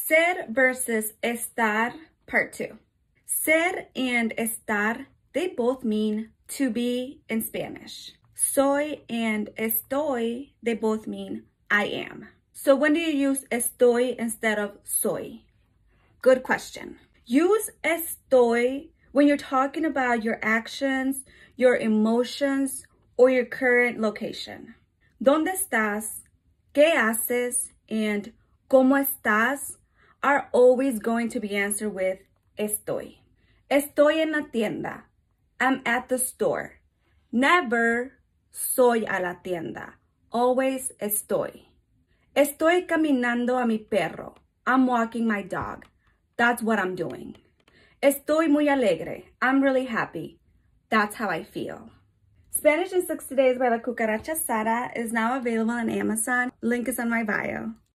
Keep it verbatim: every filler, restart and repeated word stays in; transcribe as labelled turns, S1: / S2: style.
S1: Ser versus estar, part two. Ser and estar, they both mean to be in Spanish. Soy and estoy, they both mean I am. So when do you use estoy instead of soy? Good question. Use estoy when you're talking about your actions, your emotions, or your current location. ¿Dónde estás? ¿Qué haces? And ¿cómo estás? Are always going to be answered with estoy. Estoy en la tienda. I'm at the store. Never soy a la tienda. Always estoy. Estoy caminando a mi perro. I'm walking my dog. That's what I'm doing. Estoy muy alegre. I'm really happy. That's how I feel. Spanish in sixty Days by La Cucaracha Sara is now available on Amazon. Link is on my bio.